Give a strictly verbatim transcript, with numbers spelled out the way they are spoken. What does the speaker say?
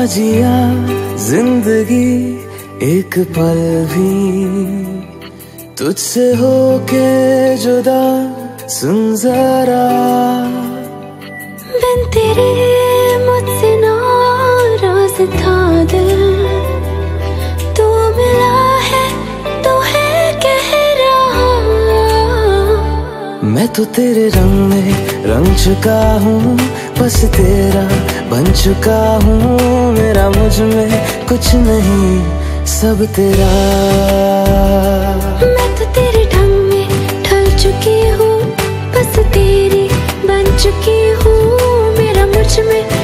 जिया जिंदगी एक पल भी तुझसे होके जुदा, सुन जरा बिन तेरे मुझसे नाराज था दिल, तू मिला है तो है कह रहा। मैं तो तेरे रंग में रंग चुका हूँ, बस तेरा बन चुका हूँ। मेरा मुझ में कुछ नहीं, सब तेरा। मैं तो तेरे ढंग में ढल चुकी हूँ, बस तेरी बन चुकी हूँ। मेरा मुझ में